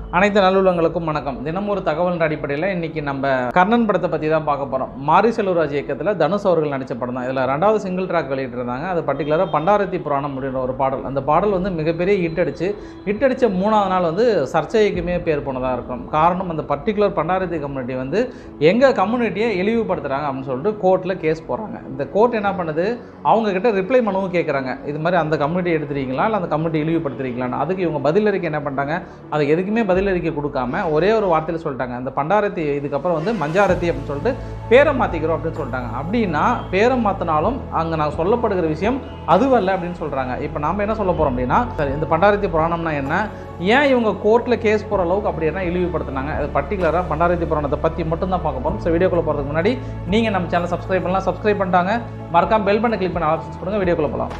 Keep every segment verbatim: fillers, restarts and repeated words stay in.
அனைத்து நல்லுள்ளங்களுக்கும் வணக்கம். தினமும் ஒரு தகவல் அடிப்படையில் இன்னைக்கு நம்ம கர்ணன் படத்தை பற்றி தான் பார்க்க போகிறோம். மாரி செல்வராஜ் இயக்கத்தில் தனுஷ் அவர்கள் நடித்த படம் தான். இதில் ரெண்டாவது சிங்கிள் ட்ராக் வெளியிட்டிருந்தாங்க. அது பர்டிகுலராக பண்டாரத்தி புராணம் அப்படின்ற ஒரு பாடல். அந்த பாடல் வந்து மிகப்பெரிய ஹிட் அடிச்சு ஹிட் அடித்த மூணாவது நாள் வந்து சர்ச்சைக்குமே பேர் போனதாக இருக்கும். காரணம், அந்த பர்டிகுலர் பண்டாரத்தி கம்யூனிட்டி வந்து எங்கள் கம்யூனிட்டியை இழிவுபடுத்துகிறாங்க அப்படின்னு சொல்லிட்டு கோர்ட்டில் கேஸ் போடுறாங்க. இந்த கோர்ட் என்ன பண்ணுது, அவங்கக்கிட்ட ரிப்ளை மனுவும் கேட்குறாங்க. இது மாதிரி அந்த கம்யூனிட்டி எடுத்துறீங்களா இல்லை அந்த கம்யூனிட்டி இழிவுபடுத்துறீங்களான்னு. அதுக்கு இவங்க பதில் அறிக்கை என்ன பண்ணிட்டாங்க, அதுக்கு எதுக்குமே பதில் அறிக்கை கொடுக்காம ஒரே ஒரு வார்த்தையில் சொல்லிட்டாங்க, அந்த பண்டாரத்தி இதுக்கப்புறம் வந்து மஞ்சாரத்தி அப்படின்னு சொல்லிட்டு பேரை மாற்றிக்கிறோம் அப்படின்னு சொல்லிட்டாங்க. அப்படின்னா பேரை மாற்றினாலும் அங்கே நான் சொல்லப்படுகிற விஷயம் அதுவல்ல அப்படின்னு சொல்கிறாங்க. இப்போ நாம் என்ன சொல்ல போகிறோம் அப்படின்னா, சரி இந்த பண்டாரத்தி புராணம்னா என்ன, ஏன் இவங்க கோர்ட்டில் கேஸ் போகிற அளவுக்கு அப்படி என்ன இழிவுபடுத்தினாங்க, அது பர்டிகுலராக பண்டாரத்தி புராணத்தை பற்றி மட்டும் தான் பார்க்க போகிறோம். ஸோ வீடியோக்குள்ளே போகிறதுக்கு முன்னாடி நீங்கள் நம்ம சேனல் சப்ஸ்கிரைப் பண்ணலாம். சப்ஸ்கிரைப் பண்ணிட்டாங்க, மறக்காம பெல் பட்டனை கிளிக் பண்ண ஆப்ஷன்ஸ் பண்ணுங்கள். வீடியோக்குள்ளே போகலாம்.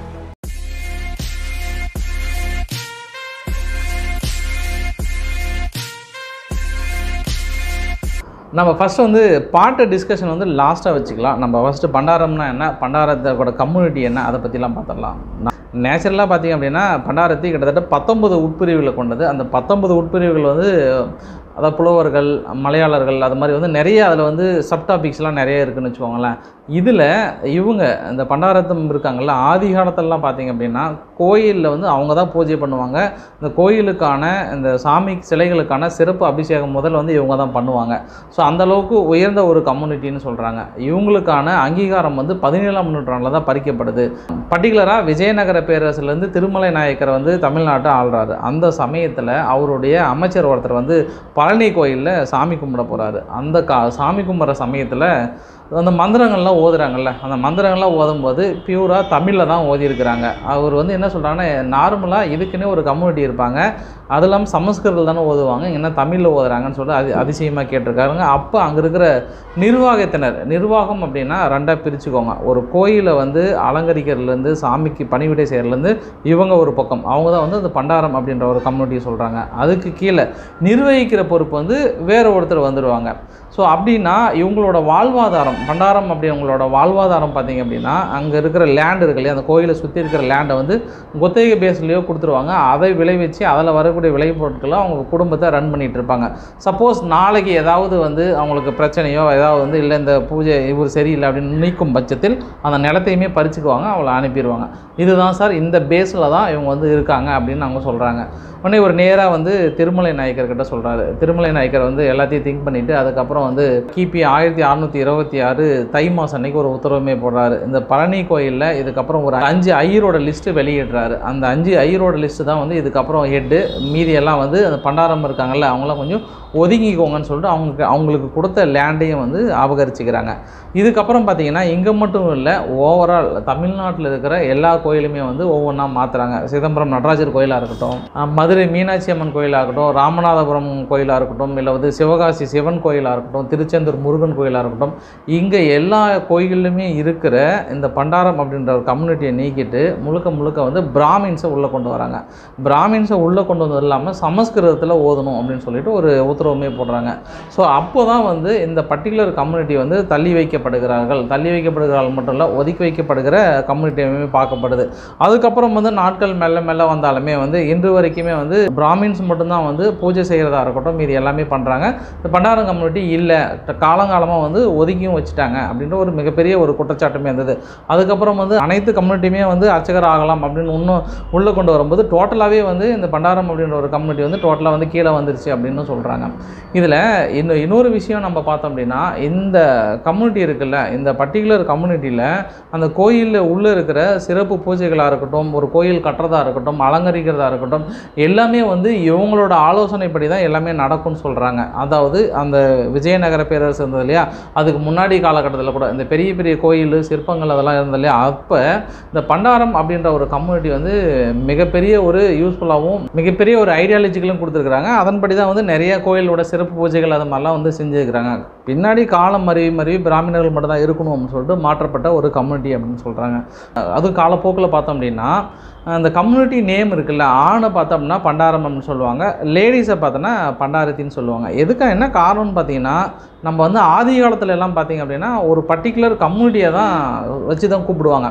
நம்ம ஃபஸ்ட்டு வந்து பாட்டு டிஸ்கஷன் வந்து லாஸ்ட்டாக வச்சுக்கலாம். நம்ம ஃபஸ்ட்டு பண்டாரம்னா என்ன, பண்டாரத்தோட கம்யூனிட்டி என்ன, அதை பற்றிலாம் பார்த்துடலாம். நேச்சுரலாக பார்த்திங்க அப்படின்னா பண்டாரத்தி கிட்டத்தட்ட பத்தொன்பது உட்பிரிவுகளை கொண்டது. அந்த பத்தொன்பது உட்பிரிவுகள் வந்து அதாவது புலவர்கள், மலையாளர்கள், அது மாதிரி வந்து நிறைய அதில் வந்து சப்டாபிக்ஸ்லாம் நிறைய இருக்குதுன்னு வச்சுக்கோங்களேன். இதில் இவங்க இந்த பண்டாரத்தம் இருக்காங்கள்ல, ஆதி காலத்திலலாம் பார்த்திங்க அப்படின்னா கோயிலில் வந்து அவங்க தான் பூஜை பண்ணுவாங்க. இந்த கோயிலுக்கான இந்த சாமி சிலைகளுக்கான சிறப்பு அபிஷேகம் முதல் வந்து இவங்க தான் பண்ணுவாங்க. ஸோ அந்தளவுக்கு உயர்ந்த ஒரு கம்யூனிட்டின்னு சொல்கிறாங்க. இவங்களுக்கான அங்கீகாரம் வந்து பதினேழாம் நூற்றாண்டில் தான் பறிக்கப்படுது. பர்டிகுலராக விஜயநகர பேரரசுலேருந்து திருமலை நாயக்கர் வந்து தமிழ்நாட்டை ஆள்றாரு. அந்த சமயத்தில் அவருடைய அமைச்சர் ஒருத்தர் வந்து பழனி கோயிலில் சாமி கும்பிட போகிறாரு. அந்த கா சாமி கும்பிட்ற சமயத்தில் அந்த மந்திரங்கள்லாம் ஓதுறாங்கல்ல, அந்த மந்திரங்கள்லாம் ஓதும்போது பியூராக தமிழில் தான் ஓதியிருக்கிறாங்க. அவர் வந்து என்ன சொல்கிறாங்கன்னா, நார்மலாக இதுக்குன்னே ஒரு கம்யூனிட்டி இருப்பாங்க, அது இல்லாமல் சமஸ்கிருதத்தில் தானே ஓதுவாங்க, என்ன தமிழில் ஓதுறாங்கன்னு சொல்லிட்டு அது அதிசயமாக கேட்டிருக்காருங்க. அப்போ அங்கே இருக்கிற நிர்வாகத்தினர், நிர்வாகம் அப்படின்னா ரெண்டாக பிரிச்சுக்கோங்க. ஒரு கோயிலை வந்து அலங்கரிக்கிறதுலேருந்து சாமிக்கு பணிவிடை செய்கிறதுலேருந்து இவங்க ஒரு பக்கம், அவங்க தான் வந்து அந்த பண்டாரம் அப்படின்ற ஒரு கம்யூனிட்டியை சொல்கிறாங்க. அதுக்கு கீழே நிர்வகிக்கிற பொறுப்பு வந்து வேறு ஒருத்தர் வந்துடுவாங்க. ஸோ அப்படின்னா இவங்களோட வாழ்வாதாரம், பண்டாரம் அப்படி அவங்களோட வாழ்வாதாரம் பார்த்திங்க அப்படின்னா அங்கே இருக்கிற லேண்ட் இருக்கு இல்லையா, அந்த கோயிலை சுற்றி இருக்கிற லேண்டை வந்து குத்தகை பேஸ்லேயோ கொடுத்துருவாங்க. அதை விளைவிச்சு அதில் வரக்கூடிய விளைபொருட்களை அவங்க குடும்பத்தை ரன் பண்ணிகிட்டு இருப்பாங்க. சப்போஸ் நாளைக்கு ஏதாவது வந்து அவங்களுக்கு பிரச்சனையோ ஏதாவது வந்து இல்லை இந்த பூஜை இவர் சரியில்லை அப்படின்னு நீக்கும் பட்சத்தில் அந்த நிலத்தையுமே பறிச்சுக்குவாங்க, அவளை அனுப்பிடுவாங்க. இதுதான் சார், இந்த பேஸில் தான் இவங்க வந்து இருக்காங்க அப்படின்னு அவங்க சொல்கிறாங்க. உடனே ஒரு நேராக வந்து திருமலை நாயக்கர்கிட்ட சொல்கிறாரு. திருமலை நாயக்கர் வந்து எல்லாத்தையும் திங்க் பண்ணிவிட்டு அதுக்கப்புறம் வந்து கிபி ஆயிரத்தி அறுநூற்றி இருபத்தி ஆறு தை மாதம் அன்னைக்கு ஒரு உத்தரவுமே போடுறாரு. இந்த பழனி கோயிலில் இதுக்கப்புறம் ஒரு அஞ்சு ஐயரோட லிஸ்ட்டு வெளியிடுறாரு. அந்த அஞ்சு ஐயரோட லிஸ்ட்டு தான் வந்து இதுக்கப்புறம் ஹெட்டு, மீதியெல்லாம் வந்து அந்த பண்டாரம் இருக்காங்கல்ல அவங்களாம் கொஞ்சம் ஒதுங்கிக்கோங்கன்னு சொல்லிட்டு அவங்களுக்கு அவங்களுக்கு கொடுத்த லேண்டையும் வந்து அபகரிச்சுக்கிறாங்க. இதுக்கப்புறம் பார்த்திங்கன்னா இங்கே மட்டும் இல்லை, ஓவரால் தமிழ்நாட்டில் இருக்கிற எல்லா கோயிலுமே வந்து ஒவ்வொன்றா மாற்றுறாங்க. சிதம்பரம் நடராஜர் கோயிலாக இருக்கட்டும், மதுரை மீனாட்சி அம்மன் கோயிலாக இருக்கட்டும், ராமநாதபுரம் கோயிலாக இருக்கட்டும், இல்லை வந்து சிவகாசி சிவன் கோயிலாக இருக்கட்டும், திருச்செந்தூர் முருகன் கோயிலாக இருக்கட்டும், இங்கே எல்லா கோயிலுமே இருக்கிற இந்த பண்டாரம் அப்படின்ற ஒரு கம்யூனிட்டியை நீக்கிட்டு முழுக்க முழுக்க வந்து பிராமின்ஸை உள்ளே கொண்டு வராங்க. பிராமின்ஸை உள்ளே கொண்டு வந்தது இல்லாமல் சமஸ்கிருதத்தில் ஓதணும் அப்படின்னு சொல்லிட்டு ஒரு உத்தரவுமே போடுறாங்க. ஸோ அப்போ தான் வந்து இந்த பர்டிகுலர் கம்யூனிட்டி வந்து தள்ளி வைக்கப்படுகிறார்கள். தள்ளி வைக்கப்படுகிறார்கள் மட்டும் இல்லை, ஒதுக்கி வைக்கப்படுகிற கம்யூனிட்டியுமே பார்க்கப்படுது. அதுக்கப்புறம் வந்து நாட்கள் மெல்ல மெல்ல வந்தாலுமே வந்து இன்று வரைக்குமே வந்து பிராமின்ஸ் மட்டும்தான் வந்து பூஜை செய்கிறதா இருக்கட்டும் இது எல்லாமே பண்ணுறாங்க. இந்த பண்டாரம் கம்யூனிட்டி இல்லை, காலங்காலமாக வந்து ஒதுக்கியும் வச்சுட்டாங்க அப்படின்ற ஒரு மிகப்பெரிய ஒரு குற்றச்சாட்டுமே இருந்தது. அதுக்கப்புறம் வந்து அனைத்து கம்யூனிட்டியுமே வந்து அர்ச்சகர் ஆகலாம் அப்படின்னு இன்னும் உள்ளே கொண்டு வரும்போது டோட்டலாகவே வந்து இந்த பண்டாரம் அப்படின்ற ஒரு கம்யூனிட்டி வந்து டோட்டலாக வந்து கீழே வந்துருச்சு அப்படின்னு சொல்கிறாங்க. இதில் இன்னும் இன்னொரு விஷயம் நம்ம பார்த்தோம் அப்படின்னா, இந்த கம்யூனிட்டி இருக்குல்ல, இந்த பர்டிகுலர் கம்யூனிட்டியில் அந்த கோயிலில் உள்ளே இருக்கிற சிறப்பு பூஜைகளாக இருக்கட்டும், ஒரு கோயில் கட்டுறதா இருக்கட்டும், அலங்கரிக்கிறதா இருக்கட்டும், எல்லாமே வந்து இவங்களோட ஆலோசனைப்படி தான் எல்லாமே நடக்கும்னு சொல்கிறாங்க. அதாவது அந்த விஜயநகர பேரரசு இருந்தது இல்லையா, அதுக்கு முன்னாடி காலகட்டத்தில் கூட இந்த பெரிய பெரிய கோயில் சிற்பங்கள் அதெல்லாம் இருந்தது இல்லையா, அப்போ இந்த பண்டாரம் அப்படின்ற ஒரு கம்யூனிட்டி வந்து மிகப்பெரிய ஒரு யூஸ்ஃபுல்லாகவும் மிகப்பெரிய ஒரு ஐடியாலஜிக்கலும் கொடுத்துருக்குறாங்க. அதன்படி தான் வந்து நிறைய கோயிலோட சிறப்பு பூஜைகள் அது மாதிரிலாம் வந்து செஞ்சுருக்கிறாங்க. பின்னாடி காலம் மருவி மருவி பிராமணர்கள் மட்டும் தான் இருக்கணும் அப்படின்னு சொல்லிட்டு மாற்றப்பட்ட ஒரு கம்யூனிட்டி அப்படின்னு சொல்கிறாங்க. அதுவும் காலப்போக்கில் பார்த்தோம் அப்படின்னா அந்த கம்யூனிட்டி நேம் இருக்குல்ல, ஆணை பார்த்தோம்னா பண்டாரம் அப்படின்னு சொல்லுவாங்க, லேடிஸை பார்த்தோன்னா பண்டாரத்தின்னு சொல்லுவாங்க. எதுக்காக என்ன காரணம்னு பார்த்தீங்கன்னா, நம்ம வந்து ஆதி காலத்துல எல்லாம் பார்த்தீங்க அப்படின்னா ஒரு பர்டிகுலர் கம்யூனிட்டியை தான் வச்சு தான் கூப்பிடுவாங்க.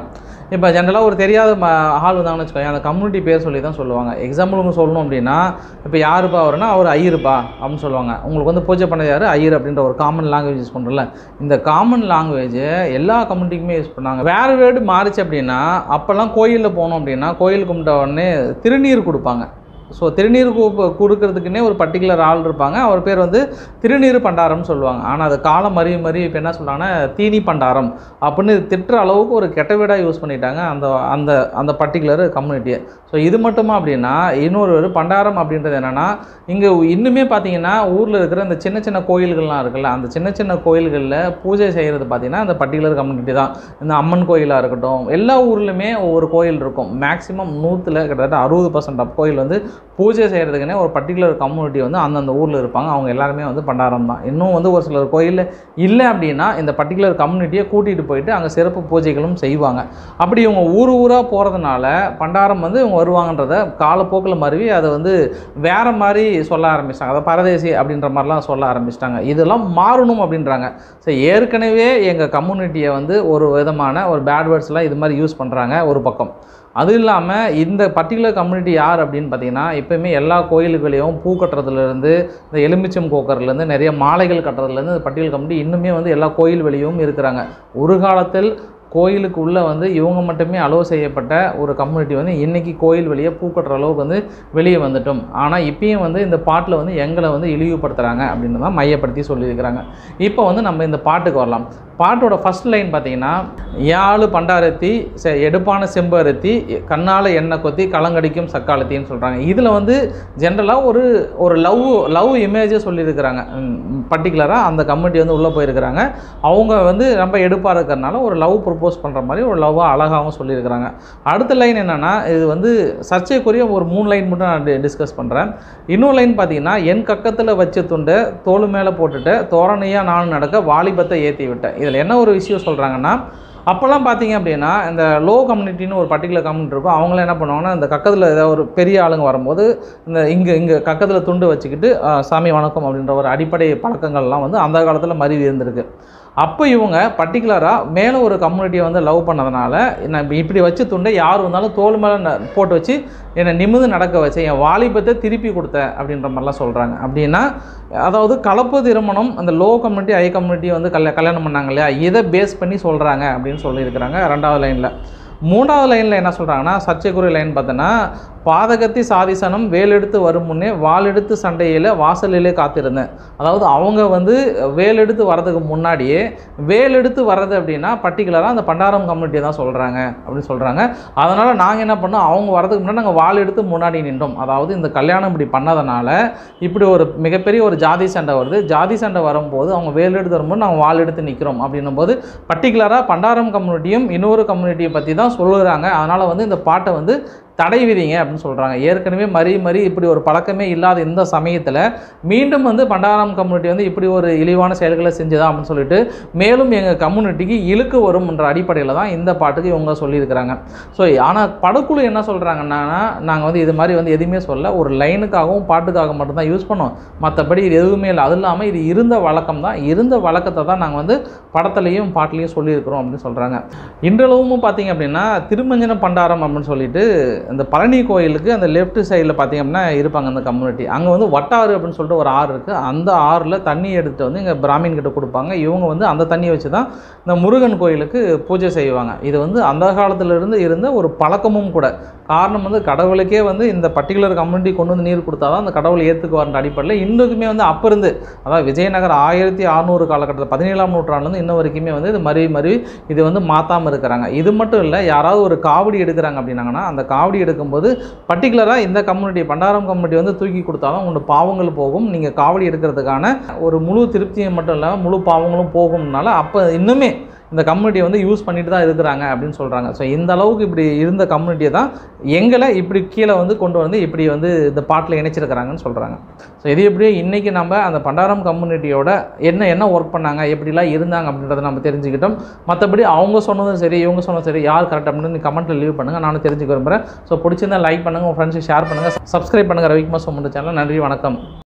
இப்போ ஜென்ரலாக ஒரு தெரியாத ம ஆள் வந்தாங்கன்னு வச்சுக்கோங்க, அந்த கம்யூனிட்டி பேர் சொல்லி தான் சொல்லுவாங்க. எக்ஸாம்பிளுக்கு சொல்லணும் அப்படின்னா, இப்போ யாருப்பா அவருன்னா அவர் ஐயருப்பா அப்படின்னு சொல்லுவாங்க. உங்களுக்கு வந்து பூஜை பண்ணது யார்? ஐயர் அப்படின்ற ஒரு காமன் லாங்குவேஜ் யூஸ் பண்ணுறல, இந்த காமன் லாங்குவேஜ் எல்லா கம்யூனிட்டிக்குமே யூஸ் பண்ணாங்க. வேறு வேர்டு மாறிச்சு அப்படின்னா, அப்போல்லாம் கோயிலில் போனோம் அப்படின்னா கோயில் கும்பிட்ட உடனே திருநீர் கொடுப்பாங்க. ஸோ திருநீர் கொடுக்கறதுக்குன்னே ஒரு பர்டிகுலர் ஆள் இருப்பாங்க. அவர் பேர் வந்து திருநீர் பண்டாரம்னு சொல்லுவாங்க. ஆனால் அது காலம் மறி மறி இப்போ என்ன சொல்கிறாங்கன்னா தீனி பண்டாரம் அப்படின்னு திட்டுற அளவுக்கு ஒரு கெட்ட வீடாக யூஸ் பண்ணிட்டாங்க அந்த அந்த அந்த பர்டிகுலர் கம்யூனிட்டியை. ஸோ இது மட்டுமா அப்படின்னா இன்னொரு ஒரு பண்டாரம் அப்படின்றது என்னென்னா, இங்கே இன்னுமே பார்த்தீங்கன்னா ஊரில் இருக்கிற இந்த சின்ன சின்ன கோயில்கள்லாம் இருக்குல்ல, அந்த சின்ன சின்ன கோயில்களில் பூஜை செய்கிறது பார்த்திங்கன்னா அந்த பர்டிகுலர் கம்யூனிட்டி தான். இந்த அம்மன் கோயிலாக இருக்கட்டும், எல்லா ஊர்லேயுமே ஒவ்வொரு கோயில் இருக்கும். மேக்ஸிமம் நூற்றில் கிட்டத்தட்ட அறுபது பர்சன்ட் ஆஃப் கோயில் வந்து பூஜை செய்கிறதுக்குன்னே ஒரு பர்டிகுலர் கம்யூனிட்டி வந்து அந்தந்த ஊரில் இருப்பாங்க. அவங்க எல்லாருமே வந்து பண்டாரம் தான். இன்னும் வந்து ஒரு சிலர் கோயிலில் இல்லை அப்படின்னா இந்த பர்டிகுலர் கம்யூனிட்டியை கூட்டிகிட்டு போயிட்டு அங்கே சிறப்பு பூஜைகளும் செய்வாங்க. அப்படி இவங்க ஊர் ஊராக போகிறதுனால பண்டாரம் வந்து இவங்க வருவாங்கன்றத காலப்போக்கில் மருவி அதை வந்து வேறு மாதிரி சொல்ல ஆரம்பிச்சிட்டாங்க. அதை பரதேசி அப்படின்ற மாதிரிலாம் சொல்ல ஆரம்பிச்சிட்டாங்க. இதெல்லாம் மாறணும் அப்படின்றாங்க. ஸோ ஏற்கனவே எங்கள் கம்யூனிட்டியை வந்து ஒரு விதமான ஒரு பேட் வேர்ட்ஸ்லாம் இது மாதிரி யூஸ் பண்ணுறாங்க ஒரு பக்கம். அது இல்லாமல் இந்த பர்டிகுலர் கம்யூனிட்டி யார் அப்படின்னு பார்த்தீங்கன்னா, எப்போயுமே எல்லா கோயில்களையும் பூ கட்டுறதுலேருந்து இந்த எலுமிச்சம் கோக்கறதுலேருந்து நிறைய மாலைகள் கட்டுறதுலேருந்து இந்த பர்டிகுலர் கம்யூனிட்டி இன்னுமே வந்து எல்லா கோயில் வெளியும் இருக்கிறாங்க. ஒரு காலத்தில் கோயிலுக்கு உள்ளே வந்து இவங்க மட்டுமே அலோவ் செய்யப்பட்ட ஒரு கம்யூனிட்டி வந்து இன்றைக்கி கோயில் வெளியே பூ கட்டுற அளவுக்கு வந்து வெளியே வந்துட்டோம். ஆனால் இப்பயும் வந்து இந்த பாட்டில் வந்து எங்களை வந்து இழிவுபடுத்துகிறாங்க அப்படின்னு தான் மையப்படுத்தி சொல்லியிருக்கிறாங்க. இப்போ வந்து நம்ம இந்த பாட்டுக்கு வரலாம். பாட்டோட ஃபஸ்ட் லைன் பார்த்தீங்கன்னா, யாழு பண்டாரத்தி செ எடுப்பான செம்பருத்தி கண்ணால் எண்ணெய் கொத்தி களங்கடிக்கும் சக்காலத்தின்னு சொல்கிறாங்க. இதில் வந்து ஜென்ரலாக ஒரு ஒரு லவ் லவ் இமேஜை சொல்லியிருக்கிறாங்க. பர்டிகுலராக அந்த கம்யூனிட்டி வந்து உள்ளே போயிருக்கிறாங்க. அவங்க வந்து ரொம்ப எடுப்பாக இருக்கிறதுனால ஒரு லவ் ப்ரப்போஸ் பண்ணுற மாதிரி ஒரு லவ்வாக அழகாகவும் சொல்லியிருக்கிறாங்க. அடுத்த லைன் என்னென்னா, இது வந்து சர்ச்சைக்குரிய ஒரு மூணு லைன் மட்டும் நான் டிஸ்கஸ் பண்ணுறேன். இன்னொரு லைன் பார்த்தீங்கன்னா, என் கக்கத்தில் வச்ச துண்டை தோல் மேலே போட்டுட்டு தோரணையாக நானும் நடக்க வாலிபத்தை ஏற்றி விட்டேன். இதில் என்ன ஒரு விஷயம் சொல்கிறாங்கன்னா, அப்போல்லாம் பார்த்தீங்க அப்படின்னா இந்த லோ கம்யூனிட்டின்னு ஒரு பர்டிகுலர் கம்யூனிட்டி இருக்கும். அவங்களாம் என்ன பண்ணுவாங்கன்னா, இந்த கக்கத்தில் ஏதாவது ஒரு பெரிய ஆளுங்க வரும்போது இந்த இங்கே இங்கே கக்கத்தில் துண்டு வச்சுக்கிட்டு சாமி வணக்கம் அப்படின்ற ஒரு அடிப்படை பழக்கங்கள்லாம் வந்து அந்த காலத்தில் மருவி இருந்திருக்கு. அப்போ இவங்க பர்டிகுலராக மேலே ஒரு கம்யூனிட்டியை வந்து லவ் பண்ணதுனால நான் இப்படி வச்சு துண்டை யார் வந்தாலும் தோல் மேலே போட்டு வச்சு என்னை நிமிர்ந்து நடக்க வச்சேன், என் வாலிபத்தை திருப்பி கொடுத்தேன் அப்படின்ற மாதிரிலாம் சொல்கிறாங்க. அப்படின்னா அதாவது கலப்பு திருமணம் அந்த லோ கம்யூனிட்டி ஹை கம்யூனிட்டி வந்து கல்யா கல்யாணம் பண்ணாங்க இல்லையா, இதை பேஸ் பண்ணி சொல்கிறாங்க அப்படின்னு சொல்லியிருக்கிறாங்க ரெண்டாவது லைனில். மூணாவது லைனில் என்ன சொல்கிறாங்கன்னா, சர்ச்சைக்குரிய லைன் பார்த்தோன்னா, பாதகத்தி சாதிசனம் வேலெடுத்து வரும் முன்னே வாளெடுத்து சண்டையில் வாசலிலே காத்திருந்தேன். அதாவது அவங்க வந்து வேலெடுத்து வர்றதுக்கு முன்னாடியே வேலெடுத்து வர்றது அப்படின்னா பர்டிகுலராக அந்த பண்டாரம் கம்யூனிட்டி தான் சொல்கிறாங்க அப்படின்னு சொல்கிறாங்க. அதனால் நாங்கள் என்ன பண்ணோம், அவங்க வரதுக்கு முன்னாடி நாங்கள் வாள் எடுத்து முன்னாடி நின்றோம். அதாவது இந்த கல்யாணம் இப்படி பண்ணதுனால இப்படி ஒரு மிகப்பெரிய ஒரு ஜாதி சண்டை வருது. ஜாதி சண்டை வரும்போது அவங்க வேல் எடுத்து வரும்போது நாங்கள் வாள் எடுத்து நிற்கிறோம் அப்படின்னும் போது பர்டிகுலராக பண்டாரம் கம்யூனிட்டியும் இன்னொரு கம்யூனிட்டியை பற்றி தான் சொல்லுறாங்க. அதனால் வந்து இந்த பாட்டை வந்து தடை விதிங்க அப்படின்னு சொல்கிறாங்க. ஏற்கனவே மறி மறி இப்படி ஒரு பழக்கமே இல்லாத இந்த சமயத்தில் மீண்டும் வந்து பண்டாரம் கம்யூனிட்டி வந்து இப்படி ஒரு இழிவான செயல்களை செஞ்சுதா அப்படின்னு சொல்லிட்டு மேலும் எங்கள் கம்யூனிட்டிக்கு இழுக்கு வரும் என்ற அடிப்படையில் தான் இந்த பாட்டுக்கு இவங்க சொல்லியிருக்கிறாங்க. ஸோ ஆனால் படக்குழு என்ன சொல்கிறாங்கன்னா, நாங்கள் வந்து இது மாதிரி வந்து எதுவுமே சொல்ல, ஒரு லைனுக்காகவும் பாட்டுக்காக மட்டும்தான் யூஸ் பண்ணோம், மற்றபடி இது எதுவுமே இல்லை. அது இல்லாமல் இது இருந்த வழக்கம் தான், இருந்த வழக்கத்தை தான் நாங்கள் வந்து படத்துலையும் பாட்டிலையும் சொல்லியிருக்கிறோம் அப்படின்னு சொல்கிறாங்க. இன்றளவும் பார்த்தீங்க அப்படின்னா திருமஞ்சன பண்டாரம் அப்படின்னு சொல்லிட்டு இந்த பழனி கோயிலுக்கு அந்த லெஃப்ட் சைடில் பார்த்திங்க அப்படின்னா இருப்பாங்க அந்த கம்யூனிட்டி. அங்கே வந்து வட்டாறு அப்படின்னு சொல்லிட்டு ஒரு ஆறு இருக்குது. அந்த ஆறில் தண்ணி எடுத்துகிட்டு வந்து இங்கே பிராமின் கிட்ட கொடுப்பாங்க. இவங்க வந்து அந்த தண்ணியை வச்சு தான் இந்த முருகன் கோயிலுக்கு பூஜை செய்வாங்க. இது வந்து அந்த காலத்திலிருந்து இருந்த ஒரு பழக்கமும் கூட. காரணம் வந்து கடவுளுக்கே வந்து இந்த பர்டிகுலர் கம்யூனிட்டி கொண்டு வந்து நீர் கொடுத்தா தான் அந்த கடவுளை ஏற்றுக்குவார்ன்ற அடிப்படையில் இன்னுக்குமே வந்து அப்போ இருந்து, அதாவது விஜயநகர் ஆயிரத்தி அறுநூறு காலகட்டத்தில் பதினேழாம் நூற்றாண்டுலேருந்து இன்ன வரைக்குமே வந்து இது மருவி மருவி இது வந்து மாற்றாமல் இருக்கிறாங்க. இது மட்டும் இல்லை, யாராவது ஒரு காவடி எடுக்கிறாங்க அப்படின்னாங்கன்னா அந்த காவடி எடுக்கும்போது பர்டிகுலராக இந்த கம்யூனிட்டி பண்டாரம் கம்யூனிட்டி வந்து தூக்கி கொடுத்தாலும் உங்களோட பாவங்கள் போகும். நீங்கள் காவடி எடுக்கிறதுக்கான ஒரு முழு திருப்தியை மட்டும் இல்லாமல் முழு பாவங்களும் போகும்னால அப்போ இன்னுமே இந்த கம்யூனிட்டியை வந்து யூஸ் பண்ணிட்டு தான் இருக்கிறாங்க அப்படின்னு சொல்கிறாங்க. ஸோ இந்த அளவுக்கு இப்படி இருந்த கம்யூனிட்டியை தான் எங்களை இப்படி கீழே வந்து கொண்டு வந்து இப்படி வந்து இந்த பாட்டில் இணைச்சிருக்கிறாங்கன்னு சொல்கிறாங்க. ஸோ இது எப்படியோ இன்றைக்கி நம்ம அந்த பண்டாரம் கம்யூனிட்டியோட என்ன என்ன ஒர்க் பண்ணாங்க, எப்படிலாம் இருந்தாங்க அப்படின்றத நம்ம தெரிஞ்சுக்கிட்டோம். மற்றபடி அவங்க சொன்னதும் சரி இவங்க சொன்னதும் சரி யார் கரெக்ட் அப்படின்னு கமெண்ட்டில் லீவ் பண்ணுங்கள், நானும் தெரிஞ்சுக்க விரும்புகிறேன். ஸோ பிடிச்சிருந்தா லைக் பண்ணுங்கள், உங்கள் ஃப்ரெண்ட்ஸுக்கு ஷேர் பண்ணுங்கள், சப்ஸ்கிரைப் பண்ணுங்கள் ரவிக்குமார் சோமுண்ட சேனல். நன்றி, வணக்கம்.